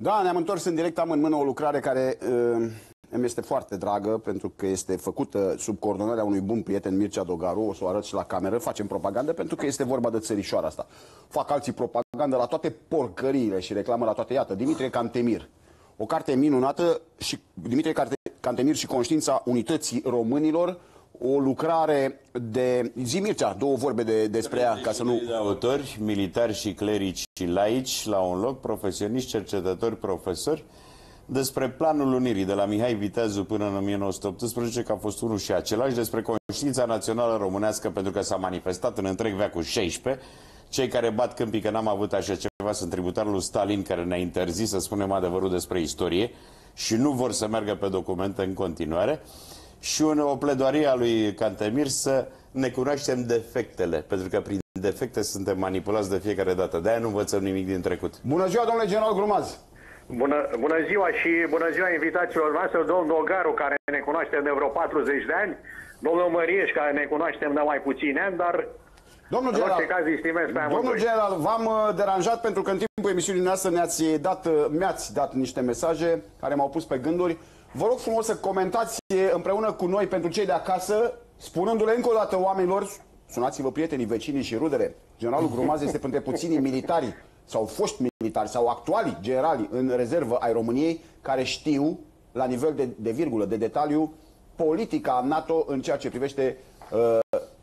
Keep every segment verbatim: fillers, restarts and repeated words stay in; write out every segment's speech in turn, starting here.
Da, ne-am întors în direct, am în mână o lucrare care uh, îmi este foarte dragă, pentru că este făcută sub coordonarea unui bun prieten, Mircea Dogaru. O să o arăt și la cameră, facem propagandă, pentru că este vorba de țărișoara asta. Fac alții propagandă la toate porcăriile și reclamă la toate. Iată, Dimitrie Cantemir. O carte minunată, și Dimitrie Cantemir și Conștiința Unității Românilor. O lucrare de... Zi, Mircea, două vorbe de, despre ea, ca să nu... De autori, militari și clerici și laici, la un loc, profesioniști, cercetători, profesori, despre planul unirii de la Mihai Viteazu până în o mie nouă sute optsprezece, că a fost unul și același, despre conștiința națională românească, pentru că s-a manifestat în întreg veacul șaisprezece. Cei care bat câmpii că n-am avut așa ceva sunt tributari lui Stalin, care ne-a interzis să spunem adevărul despre istorie și nu vor să meargă pe documente în continuare. Și o pledoarie a lui Cantemir să ne cunoaștem defectele, pentru că prin defecte suntem manipulați de fiecare dată. De-aia nu învățăm nimic din trecut. Bună ziua, domnule general Grumaz! Bună, bună ziua și bună ziua invitațiilor noastre, domnul Dogaru, care ne cunoaștem de vreo patruzeci de ani, domnul Mărieș, care ne cunoaștem de mai puțini ani, dar domnul în general, orice caz îi stimez pe amândoi. Domnul general, v-am deranjat pentru că în timpul emisiunii noastre ne-ați dat, mi-ați dat niște mesaje care m-au pus pe gânduri. Vă rog frumos să comentați împreună cu noi, pentru cei de acasă, spunându-le încă o dată oamenilor: sunați-vă prietenii, vecinii și rudele. Generalul Grumaz este printre puținii militari sau foști militari sau actuali generali în rezervă ai României care știu la nivel de, de virgulă, de detaliu, politica NATO în ceea ce privește uh,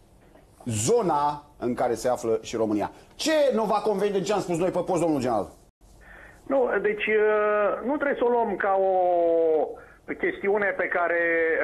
zona în care se află și România. Ce nu va conveni de ce am spus noi pe post, domnul general? Nu, deci nu trebuie să o luăm ca o chestiune pe care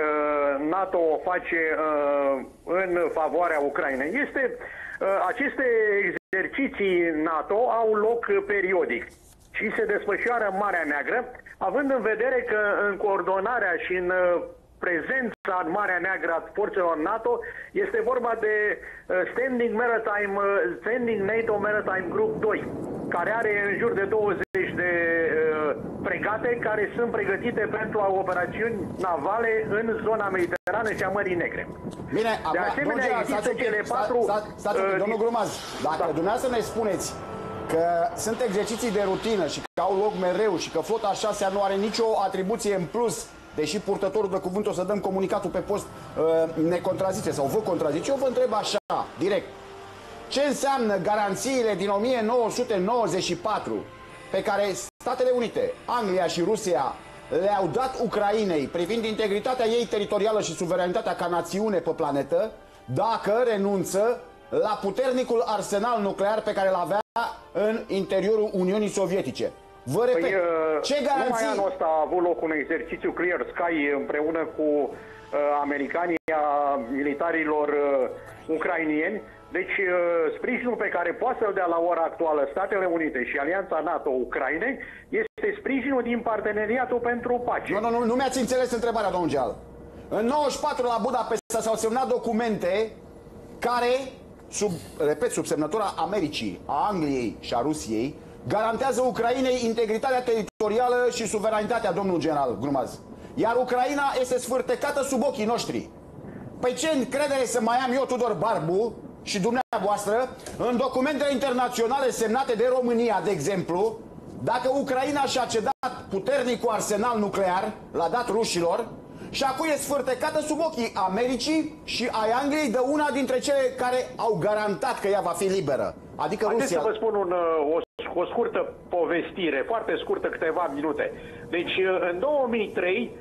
uh, NATO o face uh, în favoarea Ucrainei. Este, uh, aceste exerciții NATO au loc periodic și se desfășoară în Marea Neagră, având în vedere că în coordonarea și în uh, prezența în Marea Neagră a forțelor NATO este vorba de uh, Standing Maritime, uh, Standing NATO Maritime Group doi, care are în jur de douăzeci de uh, fregate care sunt pregătite pentru operațiuni navale în zona mediterană și a Mării Negre. Bine, de acum, asemenea, domnul există general, cele patru... sta, sta, stați, uh, domnul Grumaz, dacă da. dumneavoastră ne spuneți că sunt exerciții de rutină și că au loc mereu și că flota a șasea nu are nicio atribuție în plus, deși purtătorul de cuvânt, o să dăm comunicatul pe post, uh, ne contrazice sau vă contrazice, eu vă întreb așa, direct. Ce înseamnă garanțiile din o mie nouă sute nouăzeci și patru pe care Statele Unite, Anglia și Rusia le-au dat Ucrainei privind integritatea ei teritorială și suveranitatea ca națiune pe planetă, dacă renunță la puternicul arsenal nuclear pe care îl avea în interiorul Uniunii Sovietice? Vă repet, păi, ce garanții... Numai anul ăsta a avut loc un exercițiu Clear Sky împreună cu uh, americanii, a militarilor uh, ucrainieni. Deci uh, sprijinul pe care poate să-l dea la ora actuală Statele Unite și Alianța NATO-Ucrainei este sprijinul din Parteneriatul pentru Pace. Nu, nu, nu, nu mi-ați înțeles întrebarea, domnul general. În nouăzeci și patru la Budapesta s-au semnat documente care, sub, repet, sub semnătura Americii, a Angliei și a Rusiei, garantează Ucrainei integritatea teritorială și suveranitatea, domnul general Grumaz. Iar Ucraina este sfârtecată sub ochii noștri. Păi ce încredere să mai am eu, Tudor Barbu, și dumneavoastră, în documentele internaționale semnate de România, de exemplu, dacă Ucraina și-a cedat puternicul arsenal nuclear, l-a dat rușilor, și acum e sfârtecată sub ochii Americii și ai Angliei de una dintre cele care au garantat că ea va fi liberă, adică Rusia. Haideți să vă spun un, o, o scurtă povestire, foarte scurtă, câteva minute. Deci, în două mii trei,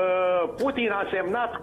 Putin a semnat...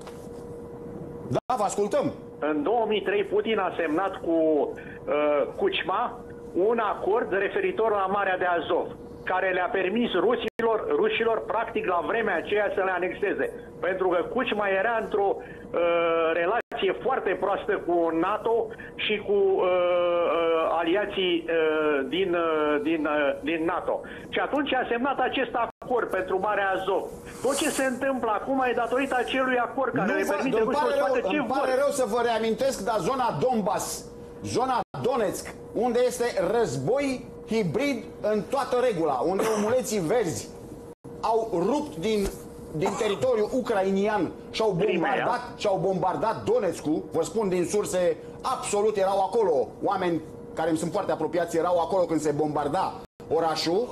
Da, vă ascultăm. În două mii trei, Putin a semnat cu uh, Kuchma un acord referitor la Marea de Azov, care le-a permis rusilor, rușilor, practic, la vremea aceea să le anexeze. Pentru că Kuchma era într-o uh, relație foarte proastă cu NATO și cu uh, uh, aliații uh, din, uh, din, uh, din NATO. Și atunci a semnat acest acord pentru Marea Azov. Tot ce se întâmplă acum e datorită acelui acord care le permite rușilor să facă ce vor. Îmi pare rău să vă reamintesc, dar zona Donbass, zona Donetsk, unde este război hibrid în toată regula, unde omuleții verzi au rupt din, din teritoriul ucrainian și au bombardat, și au bombardat Donetskul, vă spun din surse absolut, erau acolo oameni care îmi sunt foarte apropiați, erau acolo când se bombarda orașul.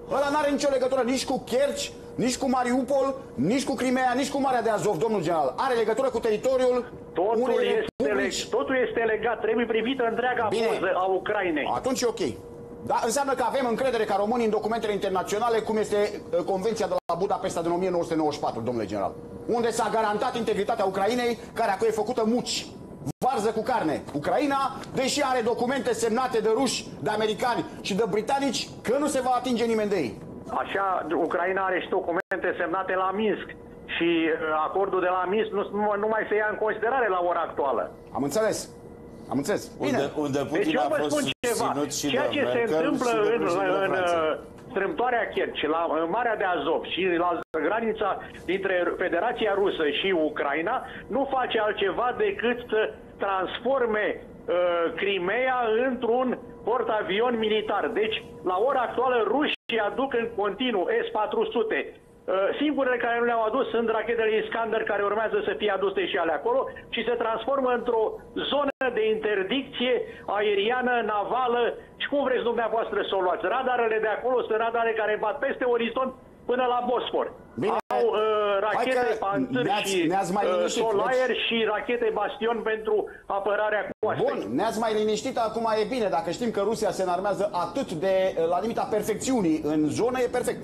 Ăla n-are nicio legătură nici cu Kerch, nici cu Mariupol, nici cu Crimea, nici cu Marea de Azov, domnul general. Are legătură cu teritoriul Totul unei este, republici. leg, totul este legat, trebuie privită întreaga Bine. poză a Ucrainei. Atunci e ok. Da, înseamnă că avem încredere ca românii în documentele internaționale, cum este uh, Convenția de la Budapesta din o mie nouă sute nouăzeci și patru, domnule general, unde s-a garantat integritatea Ucrainei, care acum e făcută muci, varză cu carne. Ucraina, deși are documente semnate de ruși, de americani și de britanici, că nu se va atinge nimeni de ei. Așa, Ucraina are și documente semnate la Minsk și uh, acordul de la Minsk nu, nu, nu mai se ia în considerare la ora actuală. Am înțeles. Am înțeles. Bine. Unde, unde Putin Deci eu a vă fost spun ceva, și ceea de ce se Merkel întâmplă și de în, președintele în Franței. strâmtoarea Kerch, la în Marea de Azov și la granița dintre Federația Rusă și Ucraina, nu face altceva decât să transforme uh, Crimea într-un portavion militar. Deci, la ora actuală, rușii aduc în continuu S patru sute. Singurele care nu le-au adus sunt rachetele Iskander, care urmează să fie aduse și ale acolo, și se transformă într-o zonă de interdicție aeriană, navală și cum vreți dumneavoastră să o luați. Radarele de acolo sunt radare care bat peste orizont până la Bosfor. Bine. Au uh, rachete Panther și uh, Solaier și rachete Bastion pentru apărarea coastei. Bun, ne-ați mai liniștit, acum e bine. Dacă știm că Rusia se înarmează atât de la limita perfecțiunii în zonă, e perfect.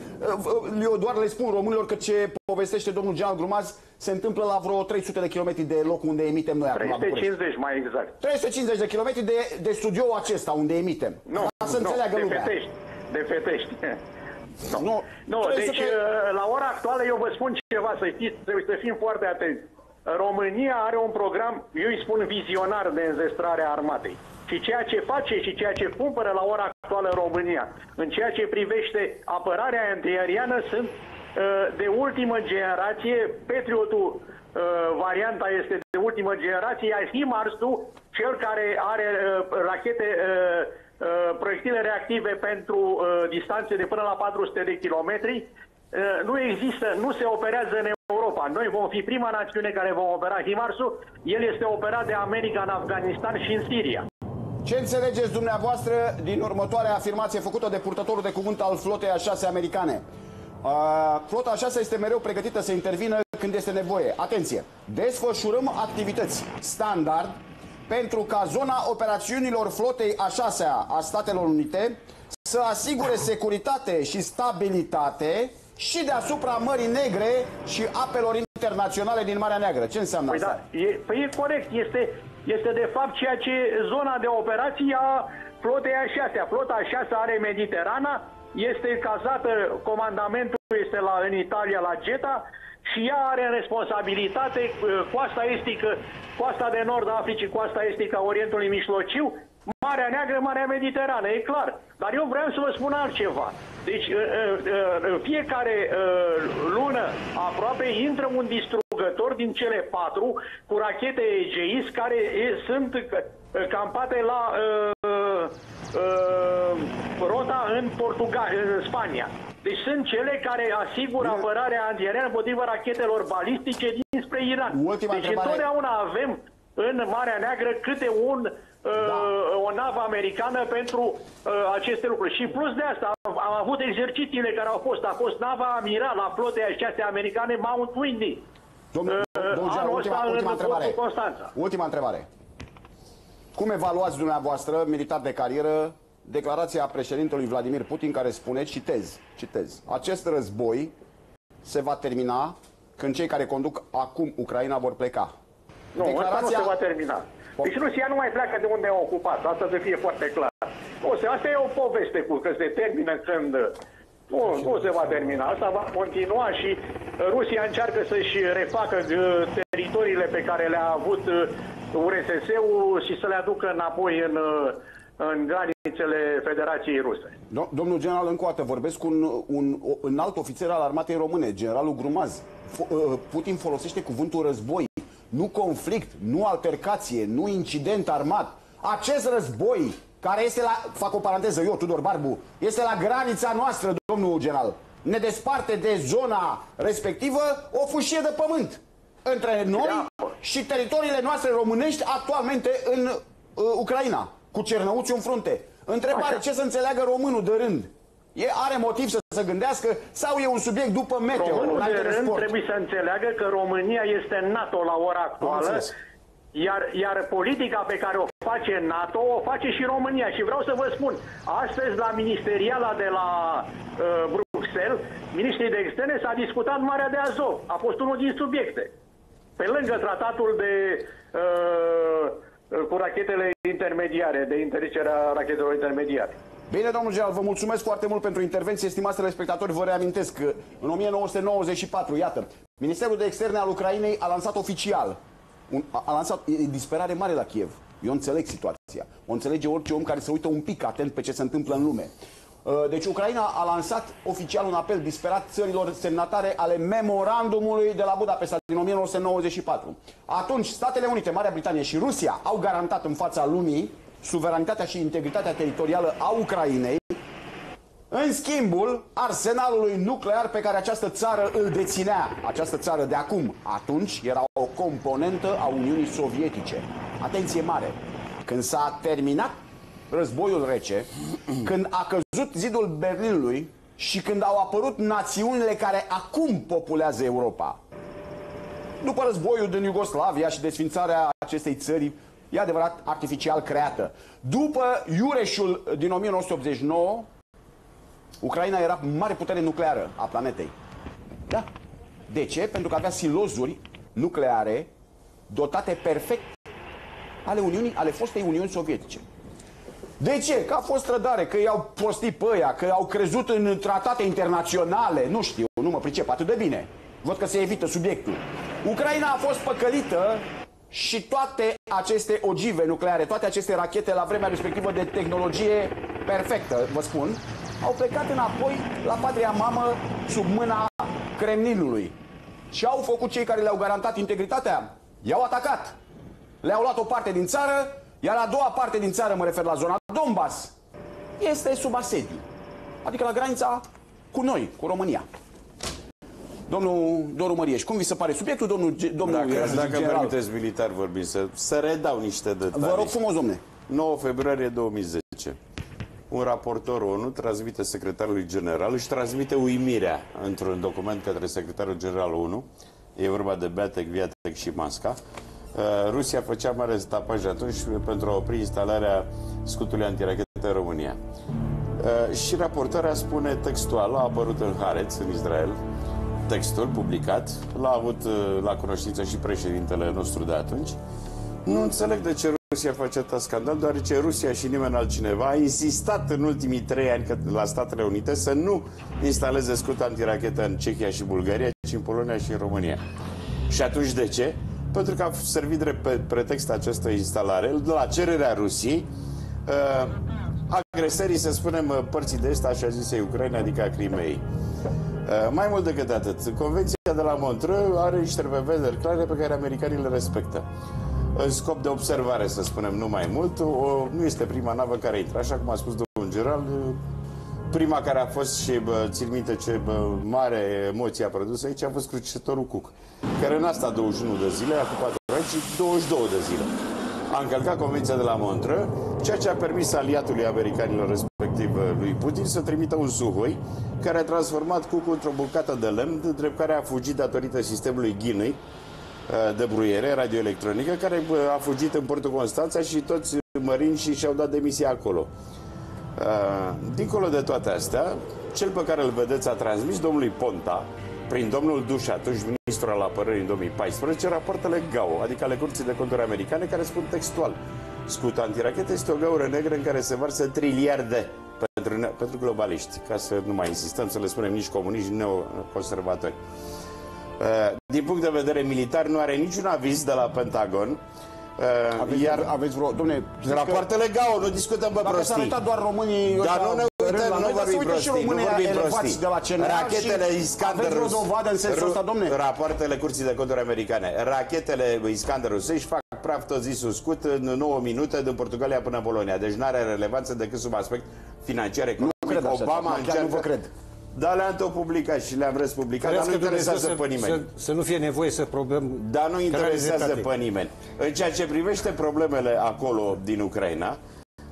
Eu doar le spun românilor că ce povestește domnul general Grumaz se întâmplă la vreo trei sute de kilometri de loc unde emitem noi acum la trei sute București. cincizeci mai exact. trei sute cincizeci de kilometri de, de studioul acesta unde emitem. Nu, ca să nu, înțeleagă de lumea. fetești. De fetești. Nu, nu, nu deci să... la ora actuală eu vă spun ceva, să știți, trebuie să fim foarte atenți. România are un program, eu îi spun vizionar, de înzestrare a armatei. Și ceea ce face și ceea ce cumpără la ora actuală România, în ceea ce privește apărarea antiaeriană, sunt uh, de ultimă generație. Patriotul, uh, varianta este de ultimă generație, iar HIMARS-ul, cel care are uh, rachete... Uh, proiectile reactive pentru uh, distanțe de până la patru sute de kilometri, uh, nu există, nu se operează în Europa. Noi vom fi prima națiune care vom opera HIMARS-ul. El este operat de America în Afganistan și în Siria. Ce înțelegeți dumneavoastră din următoarea afirmație făcută de purtătorul de cuvânt al flotei a șase americane? Uh, flota a șase este mereu pregătită să intervină când este nevoie. Atenție! Desfășurăm activități standard pentru ca zona operațiunilor flotei a șasea a Statelor Unite să asigure securitate și stabilitate și deasupra Mării Negre și apelor internaționale din Marea Neagră. Ce înseamnă păi asta? Da, e, păi e corect. Este, este de fapt ceea ce zona de operații a flotei a șasea. Flota a șasea are Mediterana, este cazată, comandamentul este la, în Italia la Geta, și ea are în responsabilitate coasta estică, coasta de nord a Africii, coasta estică a Orientului Mijlociu, Marea Neagră, Marea Mediterană, e clar. Dar eu vreau să vă spun altceva. Deci, în fiecare lună aproape intră un distrugător din cele patru cu rachete Aegis care sunt campate la rota în Portugal, în Spania. Deci sunt cele care asigură Bine. apărarea antiaeriană împotriva rachetelor balistice dinspre Iran. Ultima deci întrebare. întotdeauna avem în Marea Neagră câte un, da. uh, o navă americană pentru uh, aceste lucruri. Și plus de asta am, am avut exercițiile care au fost. A fost nava amiral la flotei a șasea americane Mount Windy. Domnul, uh, domnul Jean, ultima, ultima întrebare. Constanța. Ultima întrebare. Cum evaluați dumneavoastră, militar de carieră, declarația președintelui Vladimir Putin care spune, citez, citez, acest război se va termina când cei care conduc acum Ucraina vor pleca. Nu, Declarația... asta nu se va termina. Deci Rusia nu mai pleacă de unde a ocupat, asta să fie foarte clar. O, se, asta e o poveste cu că se termină când... Nu, nu se va termina, asta va continua și Rusia încearcă să-și refacă teritoriile pe care le-a avut U R S S-ul și să le aducă înapoi în... în granițele Federației Ruse. Domnul general, încă o dată, vorbesc cu un, un, un alt ofițer al armatei române, generalul Grumaz. Putin folosește cuvântul război, nu conflict, nu altercație, nu incident armat. Acest război, care este la, fac o paranteză, eu, Tudor Barbu, este la granița noastră, domnul general. Ne desparte de zona respectivă o fâșie de pământ între noi da. și teritoriile noastre românești actualmente în uh, Ucraina. Cu Cernăuțiu în frunte. Întrebare, Așa. ce să înțeleagă românul de rând? E, are motiv să să gândească sau e un subiect după meteo? Românul înainte de de rând sport? trebuie să înțeleagă că România este în NATO la ora actuală, iar, iar politica pe care o face NATO o face și România. Și vreau să vă spun, astăzi la ministeriala de la uh, Bruxelles, ministrii de externe, s-a discutat Marea de Azov. A fost unul din subiecte. Pe lângă tratatul de uh, cu rachetele intermediare, de interzicerea rachetelor intermediare. Bine, domnul general, vă mulțumesc foarte mult pentru intervenție. Stimați telespectatori, vă reamintesc că în o mie nouă sute nouăzeci și patru, iată, Ministerul de Externe al Ucrainei a lansat oficial, un, a, a lansat, e disperare mare la Kiev. Eu înțeleg situația. O înțelege orice om care se uită un pic atent pe ce se întâmplă în lume. Deci Ucraina a lansat oficial un apel disperat țărilor semnatare ale memorandumului de la Budapesta din o mie nouă sute nouăzeci și patru. Atunci, Statele Unite, Marea Britanie și Rusia au garantat în fața lumii suveranitatea și integritatea teritorială a Ucrainei în schimbul arsenalului nuclear pe care această țară îl deținea. Această țară de acum, atunci, era o componentă a Uniunii Sovietice. Atenție mare! Când s-a terminat războiul rece, când a căzut zidul Berlinului și când au apărut națiunile care acum populează Europa, după războiul din Iugoslavia și desfințarea acestei țări, e adevărat, artificial creată, după iureșul din o mie nouă sute optzeci și nouă, Ucraina era mare putere nucleară a planetei. Da. De ce? Pentru că avea silozuri nucleare dotate perfect ale Uniunii, ale fostei Uniuni Sovietice. De ce? Că a fost trădare, că i-au prostit pe ăia, că au crezut în tratate internaționale, nu știu, nu mă pricep atât de bine. Văd că se evită subiectul. Ucraina a fost păcălită și toate aceste ogive nucleare, toate aceste rachete la vremea respectivă de tehnologie perfectă, vă spun, au plecat înapoi la patria mamă sub mâna Kremlinului. Și au făcut cei care le-au garantat integritatea, i-au atacat. Le-au luat o parte din țară, iar a doua parte din țară, mă refer la zona Donbass, este sub asediu. Adică la granița cu noi, cu România. Domnul Doru Mărieș, cum vi se pare subiectul, domnul, domnul Dacă, dacă general? permiteți militar vorbind, să, să redau niște detalii. Vă rog frumos, domne. nouă februarie două mii zece. Un raportor ONU transmite secretarului general, își transmite uimirea într-un document către secretarul general ONU. E vorba de Beatek, Viatek și Masca. Rusia făcea mare stapaj atunci pentru a opri instalarea scutului antirachetă în România. Și raportarea spune textual, a apărut în Haaretz, în Israel, textul publicat, l-a avut la cunoștință și președintele nostru de atunci. Nu înțeleg de ce Rusia face atât scandal, deoarece Rusia și nimeni altcineva a insistat în ultimii trei ani la Statele Unite să nu instaleze scut antirachetă în Cehia și Bulgaria, ci în Polonia și în România. Și atunci de ce? Pentru că a servit drept pretext această instalare, la cererea Rusiei, uh, agresării, să spunem, părții de est, așa zisei Ucraina, adică a Crimeei. Uh, mai mult decât atât, Convenția de la Montreux are niște prevederi clare pe care americanii le respectă. În scop de observare, să spunem, nu mai mult, o, nu este prima navă care intră. Așa cum a spus domnul general, prima care a fost și, bă, țin minte ce bă, mare emoție a produs aici, a fost crucișătorul Cook, care în asta douăzeci și unu de zile, acum patru ani și douăzeci și două de zile, a încălcat Convenția de la Montreux, ceea ce a permis aliatului americanilor, respectiv lui Putin, să trimită un Suhoi, care a transformat Cook într-o bucată de lemn, drept care a fugit datorită sistemului Ghinei de bruiere radioelectronică, care a fugit în portul Constanța și toți mărini și și-au dat demisia acolo. Dincolo de toate astea, cel pe care îl vedeți a transmis domnului Ponta, prin domnul Duș, atunci ministru al apărării în două mii paisprezece, rapoartele G A O, adică ale Curții de Conturi americane, care spun textual: scutul antirachetă este o gaură negră în care se varsă triliarde pentru, pentru globaliști, ca să nu mai insistăm să le spunem nici comuniști, nici neoconservatori. Din punct de vedere militar, nu are niciun aviz de la Pentagon. Aveți, iar aveți vreo... Dom'le, rapoartele G A O, nu discutăm pe prostii. Dacă s-ar uita doar românii... Dar nu ne uităm, nu vorbim prostii, nu vorbim prostii. De la C N A Rachetele Iskander... Aveți vreo dovadă în sensul ăsta, domne? Rapoartele Curții de Conturi americane. Rachetele Iskander rusești fac praf tot zisul scut în nouă minute din Portugalia până în Polonia. Deci nu are relevanță decât sub aspect financiar, economic. Obama încearcă... Nu vă cred. Da, le-am tot publicat și le-am răspublicat, dar nu interesează pe nimeni. Să, să nu fie nevoie să problem... Dar nu interesează pe nimeni. În ceea ce privește problemele acolo din Ucraina,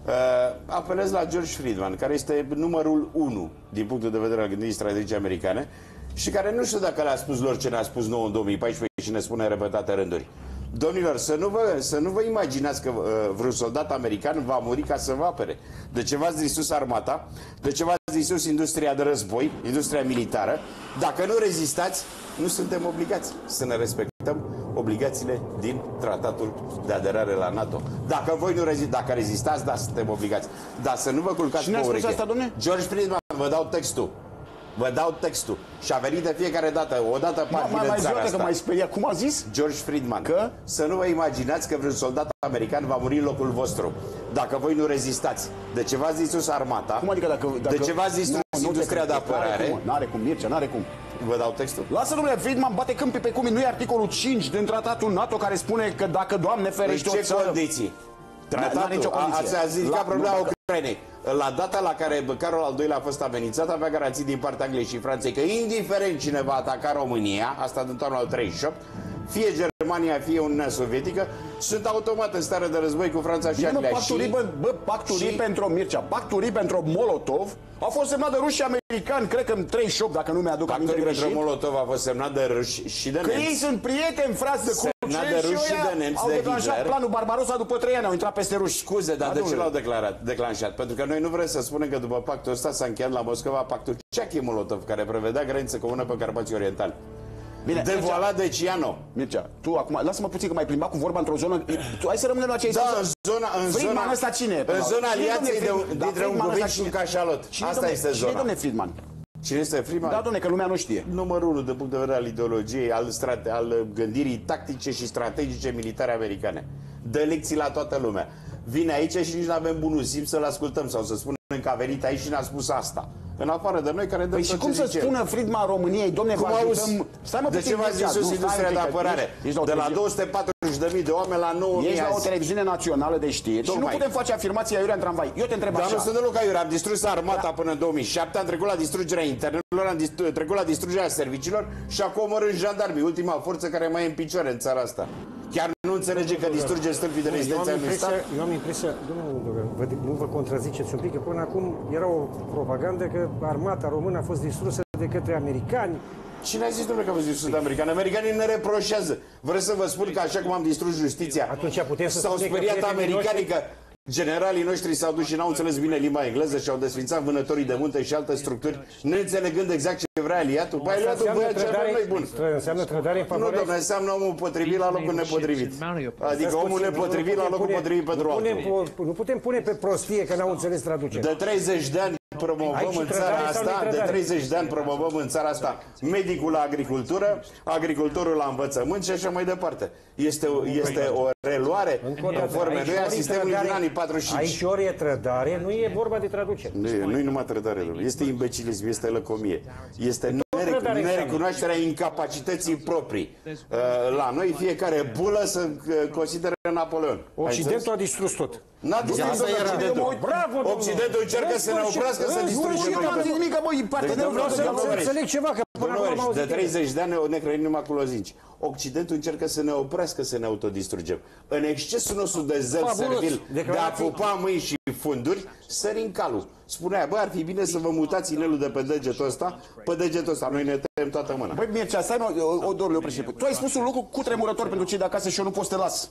Uh, apelez la George Friedman, care este numărul unu din punctul de vedere al gândirii strategice americane și care nu știu dacă le-a spus lor ce ne-a spus nouă în două mii paisprezece și ne spune în repetate rânduri. Domnilor, să nu vă, să nu vă imaginați că uh, vreun soldat american va muri ca să vă apere. De ce v-ați distrus armata, de ce v-ați distrus industria de război, industria militară. Dacă nu rezistați, nu suntem obligați să ne respectăm obligațiile din tratatul de aderare la NATO. Dacă voi nu rezistați, dacă rezistați, da, suntem obligați. Dar să nu vă culcați pe ureche. Asta, George Friedman, vă dau textul. Vă dau textul. Și a venit de fiecare dată, o dată partidă în țara asta. Că m-ai speriat. Cum a zis? George Friedman. Că? Să nu vă imaginați că vreun soldat american va muri în locul vostru. Dacă voi nu rezistați. De ce v-ați distrus armata? Cum adică dacă... dacă... De ce v-ați distrus nu, industria nu de apărare? N-are cum, Mircea, n-are cum. Vă dau textul. Lasă, domnule, Friedman bate câmpii pe cum. Nu e articolul cinci din tratatul NATO care spune că dacă, Doamne ferește, în ce țară... condiții? Tratatul, a, ați zis ca problema Ucrainei. La data la care Carol al doilea a fost amenințat, avea garanții din partea Angliei și Franței că indiferent cine va ataca România, asta din toamna al treizeci și opt, fie Germania, fie Uniunea Sovietică, sunt automat în stare de război cu Franța și Anglia. Pactul și... Bă, bă, pactul și... pentru Mircea, pactul pentru Molotov a fost semnat de ruși și americani, cred că în treizeci și opt, dacă nu mi-aduc aminte greșit. Pactul pentru Molotov a fost semnat de ruși și de nemți. Că ei sunt prieteni, frați de semnat de ruși și de nemți, au de declanșat Hitler. planul Barbarossa după trei ani, au intrat peste ruși. Scuze, dar de ce l-au declarat, declanșat? Pentru că noi nu vrem să spunem că după pactul ăsta s-a încheiat la Moscova pactul Ceachi-Molotov, care prevedea graniță comună pe Carpații Orientali. Bine, devoalat de Ciano. Mircea, tu acum, lasă-mă puțin că m-ai plimbat cu vorba într-o zonă. Tu, hai să rămânem la ce ai da, zis. în zona, în Friedman zona, ăsta cine e? În zona alianței de, da, dintre un cuvânt și un cașalot. Cine Asta este zona. Cine e, domne, Friedman? Cine este Friedman? Da, domne, că lumea nu știe. Numărul unu, din punct de vedere al ideologiei, al, strate, al gândirii tactice și strategice militare americane. Dă lecții la toată lumea. Vine aici și nici nu avem bunul simț să-l ascultăm sau să spunem că a venit aici și ne-a spus asta. În afară de noi care dăm păi și cum să spună Friedman României, domne, vă ajutăm... De ce v-ați distrus industria de apărare? De la două sute patruzeci de mii de oameni la nouă mii. Ești la o televiziune națională de știri și nu putem face afirmații aiurea în tramvai. Eu te întreb așa. Dar nu sunt deloc aiurea. Am distrus armata până în două mii șapte, am trecut la distrugerea internelor, am trecut la distrugerea serviciilor și acum omorând jandarmii, ultima forță care mai e în picioare în țara asta. Chiar nu înțelege că distruge stâlpii de rezistență al unui stat? Eu am impresia, domnul, nu vă contraziceți un pic, că până acum era o propagandă că armata română a fost distrusă de către americani. Cine a zis, domnule, că a fost distrus de americani? Americanii ne reproșează. Vreți să vă spun că așa cum am distrus justiția, atunci putem să s-au speriat americanii că generalii noștri s-au dus și n-au înțeles bine limba engleză și au desfințat vânătorii de munte și alte structuri, neînțelegând exact ce vrea aliatul. Păi aliatul voia ce avem noi bun. Înseamnă trădare în favoarea... Nu, domnule, înseamnă omul potrivit la locul nepotrivit. Adică omul nepotrivit la locul potrivit pentru altul. Nu putem pune pe prostie că n-au înțeles traducerea. De treizeci de ani promovăm în țara asta, de treizeci de ani promovăm în țara asta medicul la agricultură, agricultorul la învățământ și așa mai departe. Este, este o reluare conforme noi a sistemului din anii patruzeci și cinci. Aici ori e trădare, nu e vorba de traducere. Nu, nu e numai trădare, domnule. Este imbețilism, este lăcomie. Este nerecunoașterea incapacității proprii. La noi fiecare bulă să consideră Napoleon. Occidentul a distrus tot. N-a distrus Occidentul. Bravo, Occidentul încearcă să ne oprească să distrugem. Eu nu am zis nimic, băi, partenerul vreau să înțeleg ceva, că până acum am de treizeci de ani ne hrănim numai cu lozinci. Occidentul încearcă să ne oprească să ne autodistrugem. În excesul nostru de zel servil, de a pupa mâini și funduri, sărim calul. Spunea, bă, ar fi bine să vă mutați inelul de pe degetul ăsta, pe degetul ăsta. Noi ne tăiem toată mâna. Băi, Mircea, stai, mă, Odorule, oprește. Tu ai spus un lucru cutremurător pentru cei de acasă și eu nu pot să te las.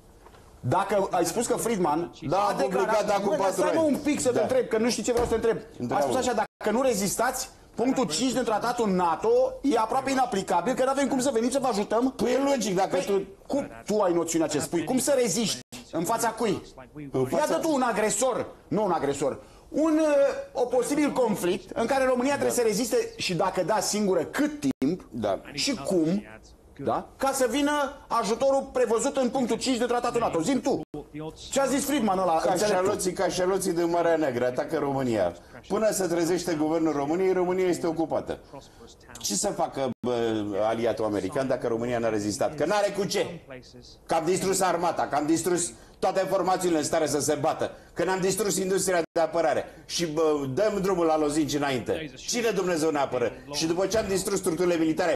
Dacă ai spus că Friedman da, a publicat acum patru ani. Stai un pic să te da. întreb, că nu știi ce vreau să te întreb. A spus așa, dacă nu rezistați, punctul cinci din tratatul NATO e aproape inaplicabil, că nu avem cum să venim să vă ajutăm. Păi e logic, dacă păi, tu... Cum, tu ai noțiunea ce spui, cum să reziști în fața cui? În fața... Iată tu un agresor, nu un agresor, un, o posibil conflict în care România trebuie da. să reziste și dacă da singură, cât timp da. și cum, da? Ca să vină ajutorul prevăzut în punctul cinci de tratatul NATO. Zi-mi tu, ce a zis Friedman ăla? Cașaloții, cașaloții din Marea Neagră atacă România. Până se trezește guvernul României, România este ocupată. Ce să facă bă, aliatul american dacă România n-a rezistat? Că n-are cu ce. Că am distrus armata, că am distrus toate formațiunile în stare să se bată, că ne-am distrus industria de apărare și bă, dăm drumul la lozinci înainte. Cine Dumnezeu ne apără? Și după ce am distrus structurile militare,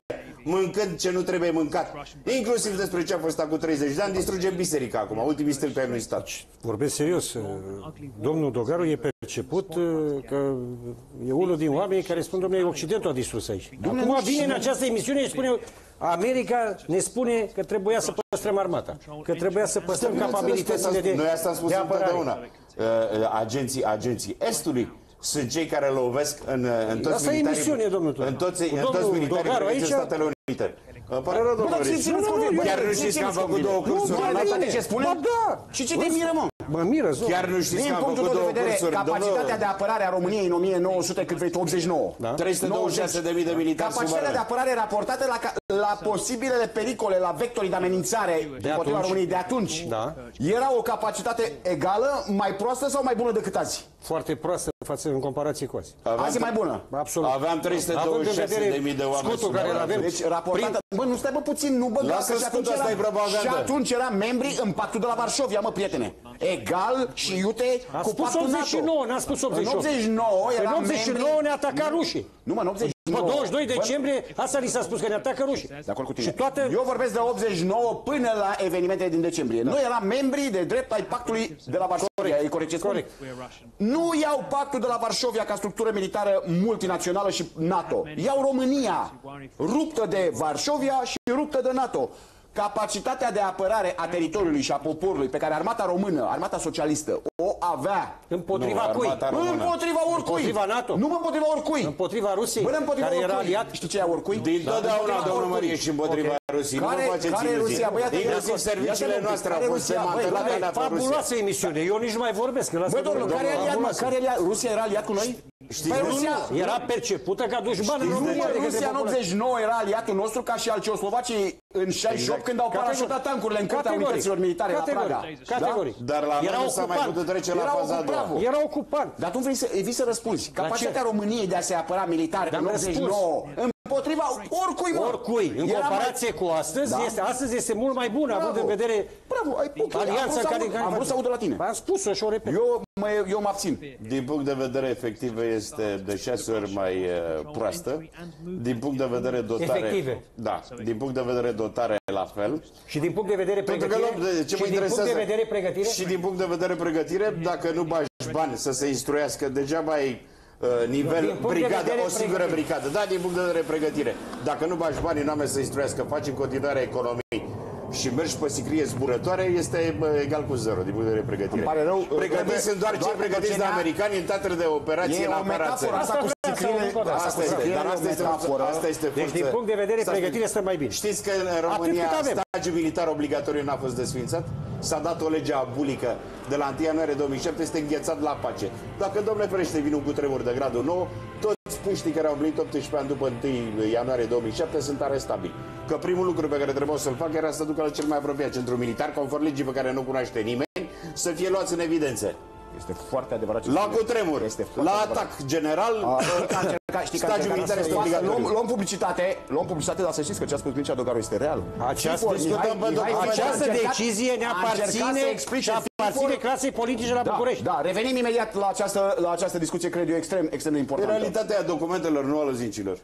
mâncând ce nu trebuie mâncat. Inclusiv despre ce a fost acum treizeci de ani, distruge biserica acum, ultimii stâlpi ai unui stat. Vorbesc serios. Domnul Dogaru e perceput că e unul din oamenii care spun, domnule, Occidentul a distrus aici. Acum vine în această emisiune și spune, America ne spune că trebuia să păstrăm armata, că trebuia să păstrăm capabilitățile de, Noi asta am spus de apărare. întotdeauna. Agenții, agenții Estului sunt cei care lovesc în, în toți asta militarii, e emisiune, domnul Tudor. în toți, în Domnul toți militarii Dogaru aici... aici... Statele Unite. Pare rău, domnul Rici. Chiar nu știți că am făcut două cursuri. Nu, ce spune? Ba da! Și ce te miră, mă? Mă miră, zon. Chiar nu știți Din că am punctul făcut tău de două vedere, cursuri. capacitatea de apărare a României în o mie nouă sute optzeci și nouă. Da? trei sute douăzeci și șase de mii de militari Capacitatea de apărare raportată la, la posibilele pericole, la vectorii de amenințare împotriva României de atunci, Da. era o capacitate egală, mai proastă sau mai bună decât azi? Foarte proastă față în comparație cu azi. Aveam, Azi e mai bună. Absolut. Aveam trei sute douăzeci și șase de mii de oameni. scutul care îl avem. Deci raportată... Bă, nu stai bă puțin, nu băga, Lasă că și atunci, scutul, asta e era, propagandă. și atunci era membri în pactul de la Varșovia, mă, prietene. Egal și iute A cu spus pactul optzeci și nouă, NATO. n-a spus optzeci și opt. În optzeci și nouă era În optzeci și nouă membri... ne ataca rușii. Nu, mă, în optzeci și nouă. Pe douăzeci și doi decembrie, asta li s-a spus că ne atacă rușii. De acord cu tine. Și toate... Eu vorbesc de optzeci și nouă până la evenimentele din decembrie. Da. Noi eram membri de drept ai pactului de la Varșovia. E corect ce spun? Corect. Nu iau pactul de la Varșovia ca structură militară multinațională și NATO. Iau România, ruptă de Varșovia și ruptă de NATO. Capacitatea de apărare a teritoriului și a poporului pe care armata română, armata socialistă, o avea Împotriva Nu, cui? armata română. împotriva oricui. Împotriva NATO? Nu împotriva oricui. Împotriva Rusiei, Bă, împotriva care era oricui. aliat. Știi ce e a oricui? Din totdeauna, domnul Mărie, și împotriva Rusiei. Nu Care, vă faceți care iluzii. Rusia? Băi, iată, Inclusiv iată, serviciile iată, noastre au care fost Rusia? Băi, demantelate băi, de Fabuloasă emisiune. Eu nici nu mai vorbesc. Că Băi, domnul, care e aliat, mă? Care e aliat? Rusia era aliat cu noi? Știți, Păi, nu, Rusia, Era percepută ca dușman în nu, România. mă, de către Rusia în populație. optzeci și nouă era aliatul nostru ca și al Ceoslovacii în șaizeci și opt când au parașutat tancurile în curtea Categoric. unităților militare la Praga. Categoric. Dar la Era noi nu s-a mai ocupant. putut trece la Era faza a doua. ocupat. Era ocupant. Dar tu vrei să, vii să răspunzi. Capacitatea României de a se apăra militar Dar în am optzeci și nouă împotriva oricui, mă. Oricui, în Era comparație mai... cu astăzi, Da. este, astăzi este mult mai bună, având în vedere Bravo, ai ok, alianța am care... vrut să aud- Am vrut să aud de la tine. Am spus-o și o repet. Eu mă, eu mă abțin. Din punct de vedere efectiv este de șase ori mai uh, proastă. Din punct de vedere dotare... Efective. Da, din punct de vedere dotare la fel. Și din punct de vedere Pentru că pregătire, luăm de, ce și mă din punct interesează, de vedere pregătire, și din punct de vedere pregătire, dacă nu bagi bani să se instruiască, degeaba ai uh, nivel Din punct de brigadă, vedere o singură pregătire. brigadă. Da, din punct de vedere pregătire. Dacă nu bagi bani în oameni să instruiască, faci în continuare economii și mergi pe sicrie zburătoare, este bă, egal cu zero din punct de vedere pregătire. Îmi pare rău, Pregătiți sunt doar, doar cei pregătiți de pentru americani în teatre de operație E în o apărare. metaforă asta cu Asta vreau să sicrile. aud, Asta este, dar asta este, asta este deci din forță. punct de vedere Stați- pregătire stă mai bine. Știți că în România cât avem. stagiul militar obligatoriu n-a fost desfințat? S-a dat o lege abulică de la întâi ianuarie două mii șapte, este înghețat la pace. Dacă, domnule ferește, vine un cutremur de gradul nouă, toți puștii care au împlinit optsprezece ani după întâi ianuarie două mii șapte sunt arestabili. Că primul lucru pe care trebuia să-l facă era să ducă la cel mai apropiat centru militar, conform legii pe care nu cunoaște nimeni, să fie luați în evidență. Este foarte adevărat ce La spune. cutremur, Este la foarte adevărat. atac general, A, știi că a încercat- știi că a stagiul încercat militar să este scoată- obligatoriu. Luăm, luăm publicitate, luăm publicitate, dar să știți că ce a spus Mircea Dogaru este real. Această- Fifor, discutăm pe Mihai- documente. Mihai Această a încercat- decizie ne a încercat aparține să explice și aparține Fifor- clasei politice la Da, București. da, revenim imediat la această, la această discuție, cred eu, extrem, extrem de în importantă. realitatea documentelor, nu a lăzincilor.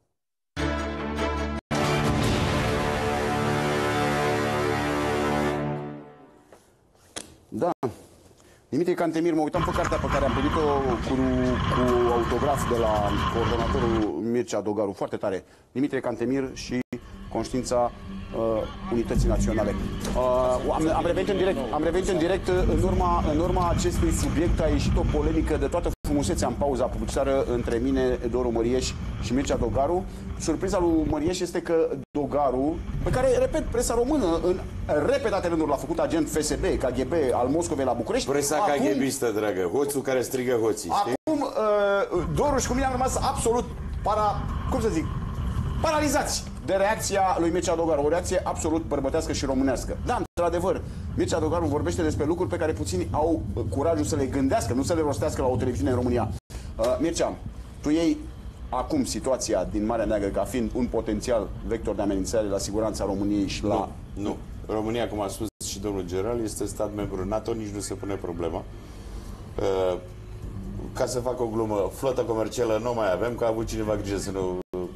Da. Dimitrie Cantemir, mă uitam pe cartea pe care am primit-o cu, cu autograf de la coordonatorul Mircea Dogaru, foarte tare. Dimitrie Cantemir și Conștiința uh, Unității Naționale. Uh, am, am revenit în direct, am revenit în direct în urma, în urma acestui subiect a ieșit o polemică de toată frumusețea în pauza publicitară între mine, Doru Mărieș și Mircea Dogaru. Surpriza lui Mărieș este că Dogaru, pe care, repet, presa română în repetate rânduri l-a făcut agent F S B, K G B al Moscovei la București. Presa Acum- KGBistă, dragă, hoțul care strigă hoții, știi? Acum, uh, Doru și cu mine am rămas absolut para, cum să zic, paralizați de reacția lui Mircea Dogaru, o reacție absolut bărbătească și românească. Da, într-adevăr, Mircea Dogaru vorbește despre lucruri pe care puțini au curajul să le gândească, nu să le rostească la o televiziune în România. Uh, Mircea, tu iei acum situația din Marea Neagră ca fiind un potențial vector de amenințare la siguranța României și la... Nu, nu. România, cum a spus și domnul general, este stat membru NATO, nici nu se pune problema. Uh, ca să fac o glumă, flotă comercială nu mai avem, că a avut cineva grijă să nu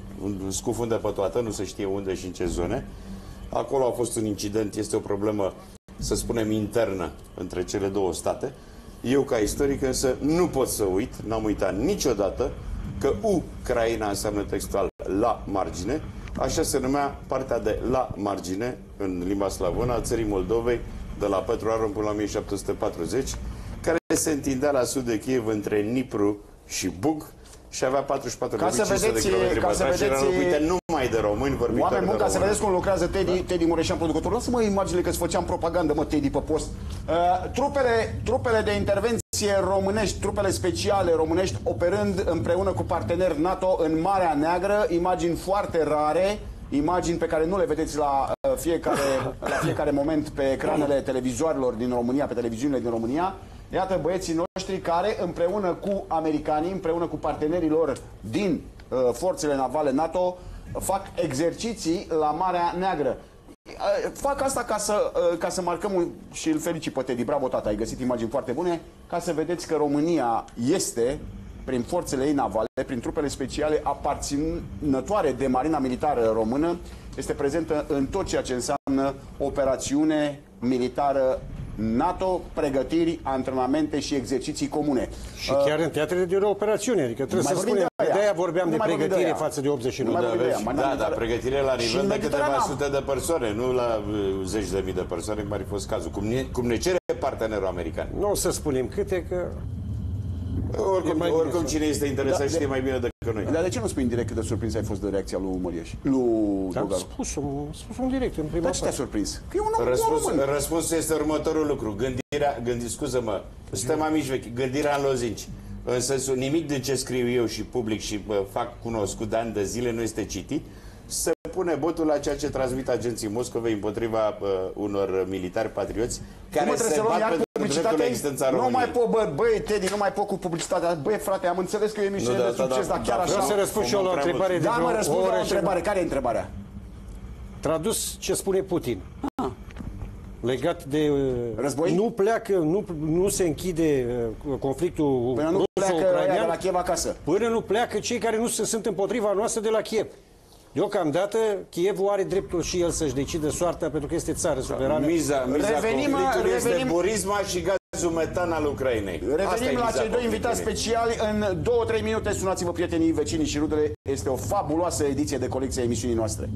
scufundă pe toată, nu se știe unde și în ce zone. Acolo a fost un incident, este o problemă, să spunem, internă între cele două state. Eu, ca istoric, însă, nu pot să uit, n-am uitat niciodată că Ucraina înseamnă textual la margine, așa se numea partea de la margine, în limba slavonă, a țării Moldovei, de la Petru până la o mie șapte sute patruzeci, care se întindea la sud de Kiev, între Nipru și Bug, și avea patruzeci și patru de kilometri pătrați și era locuită numai de români vorbitori oameni buni, de ca să română. vedeți cum lucrează Teddy, da. Teddy Mureșan, producător. Lasă-mă imaginile că îți făceam propagandă, mă, Teddy, pe post. Uh, trupele, trupele de intervenție românești, trupele speciale românești, operând împreună cu parteneri NATO în Marea Neagră, imagini foarte rare, imagini pe care nu le vedeți la, uh, fiecare, la fiecare moment pe ecranele televizoarelor din România, pe televiziunile din România. Iată băieții noștri care, împreună cu americanii, împreună cu partenerii lor din uh, forțele navale NATO, fac exerciții la Marea Neagră. Uh, fac asta ca să, uh, ca să marcăm un, și îl felicit pe Teddy. Bravo, tata, ai găsit imagini foarte bune, ca să vedeți că România este, prin forțele ei navale, prin trupele speciale aparținătoare de Marina Militară Română, este prezentă în tot ceea ce înseamnă operațiune militară NATO, pregătiri, antrenamente și exerciții comune. Și chiar în teatrele de operațiune, adică trebuie să spunem, de aia vorbeam de pregătire față de optzeci și nouă. Da, dar pregătire la nivel de câteva sute de persoane, nu la zeci de mii de persoane, cum ar fi fost cazul. Cum ne, cum ne cere partenerul american. Nu o să spunem câte, că... Oricum, oricum cine este interesat da, știe de, mai bine decât noi. Dar de ce nu spui în direct cât de surprins ai fost de reacția lui Măriaș? Lui Am spus, spus un direct în prima Dar ce te-a surprins? Că e un om Răspuns, român. Răspunsul este următorul lucru. Gândirea, gândi, scuză-mă, suntem amici vechi, gândirea în lozinci. În sensul, nimic din ce scriu eu și public și bă, fac cunoscut de ani de zile nu este citit. Se pune botul la ceea ce transmit agenții Moscovei împotriva uh, unor militari patrioți care se bat pentru dreptul la existența României. Nu mai pot, bă, băi, Teddy, nu mai pot cu publicitatea. Băi, frate, am înțeles că e o emisiune de succes, dar chiar așa... Vreau să răspund și eu la o întrebare. Da, mă, răspund la o întrebare. Care e întrebarea? Tradus ce spune Putin. Legat de... Război? Nu pleacă, nu, nu se închide conflictul până nu pleacă aia de la Kiev acasă. Până nu pleacă cei care nu sunt împotriva noastră de la Kiev. Deocamdată, Kievul are dreptul și el să-și decide soarta, pentru că este țară suverană. Miza, miza revenim, conflictului revenim, este burisma și gazul metan al Ucrainei. Revenim la cei doi invitați speciali. În două trei minute sunați-vă prietenii, vecinii și rudele. Este o fabuloasă ediție de colecție a emisiunii noastre.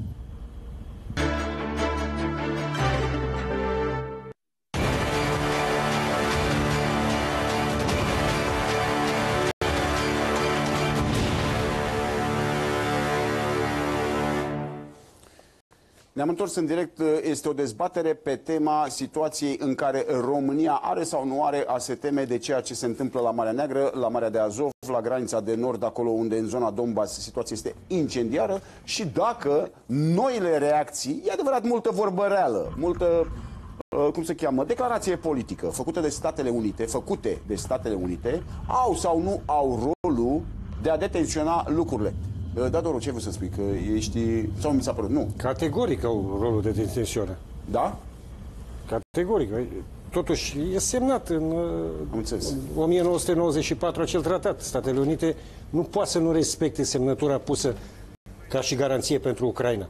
Ne-am întors în direct, este o dezbatere pe tema situației în care România are sau nu are a se teme de ceea ce se întâmplă la Marea Neagră, la Marea de Azov, la granița de nord, acolo unde în zona Donbass situația este incendiară și dacă noile reacții, e adevărat multă vorbă reală, multă, cum se cheamă, declarație politică făcută de Statele Unite, făcute de Statele Unite, au sau nu au rolul de a detenționa lucrurile. Da, Doru, ce vrei să spui? Că ești... Sau mi s-a părut? Nu. Categoric au rolul de detenționare. Da? Categoric. Totuși, e semnat în, în o mie nouă sute nouăzeci și patru acel tratat. Statele Unite nu poate să nu respecte semnătura pusă ca și garanție pentru Ucraina.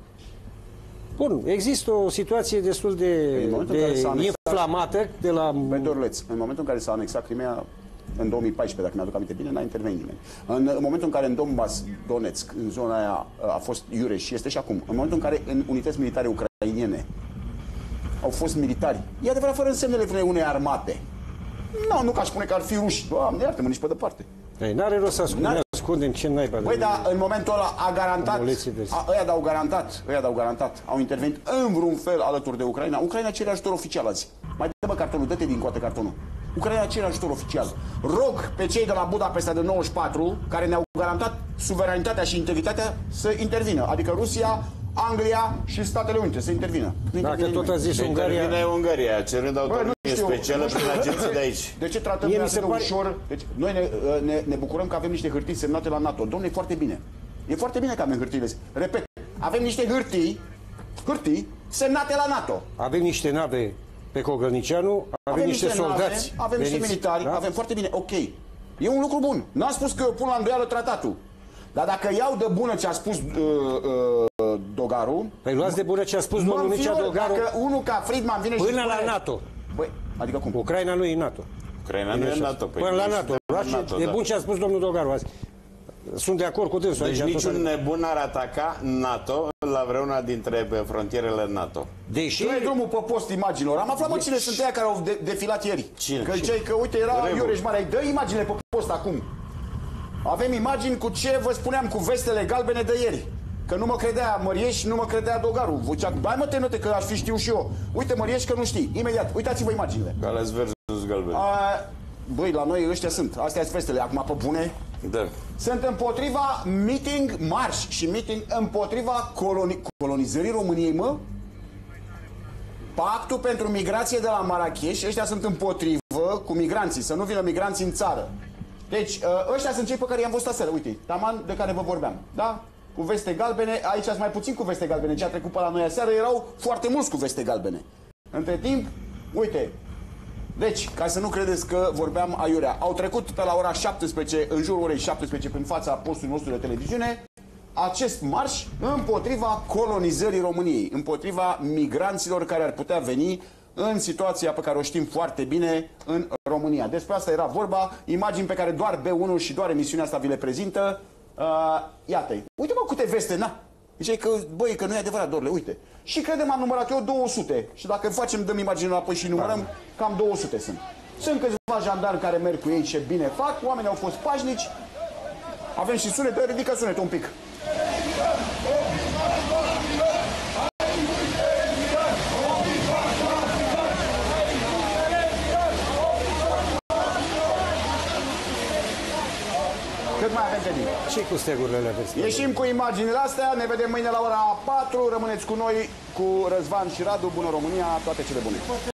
Bun, există o situație destul de, de inflamată de la... Bedorleț, în momentul în care s-a anexat Crimea, în două mii paisprezece, dacă mi-aduc aminte bine, n-a intervenit nimeni. În, în momentul în care în Donbass, Donetsk, în zona aia a fost iure și este și acum, în momentul în care în unități militare ucrainiene au fost militari, e adevărat fără însemnele vreunei unei armate. Nu, nu ca aș spune că ar fi ruși. Doamne, iartă-mă, nici pe departe. Ei, n-are rost să ascundem, ascundem ce naiba. Băi, dar în momentul ăla a garantat, a, ăia d-au garantat, ăia d-au garantat, au intervenit în vreun fel alături de Ucraina. Ucraina cere ajutor oficial azi. Mai dă-mă cartonul, dă-te din coate cartonul. Ucraina cere ajutor oficial. Rog pe cei de la Budapesta de nouăzeci și patru, care ne-au garantat suveranitatea și integritatea, să intervină. Adică Rusia, Anglia și Statele Unite să intervină. Dacă tot a zis Ungaria... Intervine Ungaria, cerând autonomie specială prin agenții de aici. De ce tratăm de atât de pare... ușor? Deci, noi ne, ne, ne bucurăm că avem niște hârtii semnate la NATO. Dom'le, e foarte bine. E foarte bine că avem hârtiile. Repet, avem niște hârtii, hârtii semnate la NATO. Avem niște nave pe Cogălnicianu, avem, avem niște, niște soldați. Nave, avem niște militari, da? Avem foarte bine, ok. E un lucru bun. N-am spus că eu pun la îndoială tratatul. Dar dacă iau de bună ce a spus uh, uh, Dogaru... Păi luați de bună ce a spus domnul Mircea Dogaru... Dacă unul ca Friedman vine până și spune... la NATO. Băi, adică cum? Ucraina nu e NATO. Ucraina nu e NATO. Până la NATO. NATO e da. bun ce a spus domnul Dogaru azi. Sunt de acord cu dânsul. Deci aici, niciun nebun ar ataca NATO la vreuna dintre frontierele NATO. Deși... Tu ai drumul pe post imaginilor. Am aflat, mă, cine sunt aia care au de defilat ieri. Cine? Că ziceai că, uite, era Iureș Mare. Dă imaginile pe post acum. Avem imagini cu ce vă spuneam, cu vestele galbene de ieri. Că nu mă credea Mărieș, nu mă credea Dogaru. Vocea, hai mă, te note că aș fi știu și eu. Uite, Mărieș, că nu știi. Imediat, uitați-vă imaginile. Gales versus galben. A, băi, la noi ăștia sunt. Astea sunt vestele. Acum, pe bune. Da. Sunt împotriva meeting, marș și meeting împotriva coloni colonizării României, mă? Pactul pentru migrație de la Marrakech, ăștia sunt împotrivă cu migranții, să nu vină migranții în țară. Deci, ăștia sunt cei pe care i-am văzut aseară, uite, taman de care vă vorbeam, da? Cu veste galbene, aici ați mai puțin cu veste galbene, ce a trecut pe la noi aseară erau foarte mulți cu veste galbene. Între timp, uite, deci, ca să nu credeți că vorbeam aiurea, au trecut pe la ora șaptesprezece, în jurul orei șaptesprezece, prin fața postului nostru de televiziune, acest marș împotriva colonizării României, împotriva migranților care ar putea veni în situația pe care o știm foarte bine în România. Despre asta era vorba, imagini pe care doar B unu și doar emisiunea asta vi le prezintă. Uh, iată-i. Uite, mă, câte veste, na! Zice că, băi, că nu e adevărat, Dorle, uite. Și credem, am numărat eu două sute. Și dacă facem, dăm imagine înapoi și numărăm, cam două sute sunt. Sunt câțiva jandarmi care merg cu ei, ce bine fac, oamenii au fost pașnici. Avem și sunet, ridică sunetul un pic. Cât mai avem de timp? Și cu stegurile le aveți. Ieșim cu imaginile astea, ne vedem mâine la ora patru, rămâneți cu noi, cu Răzvan și Radu, bună România, toate cele bune.